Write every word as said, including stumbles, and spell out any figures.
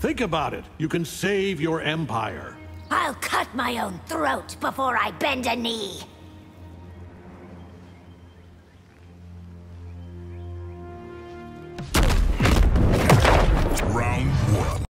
Think about it. You can save your empire. I'll cut my own throat before I bend a knee. Round one.